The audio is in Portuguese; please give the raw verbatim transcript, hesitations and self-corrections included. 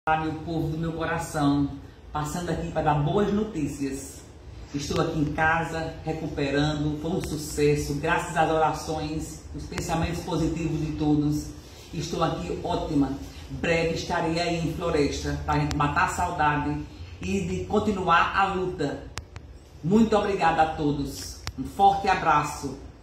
Meu povo do meu coração, passando aqui para dar boas notícias. Estou aqui em casa, recuperando, foi um sucesso, graças às orações, os pensamentos positivos de todos. Estou aqui ótima. Breve estarei aí em Floresta, para a gente matar a saudade e de continuar a luta. Muito obrigada a todos. Um forte abraço.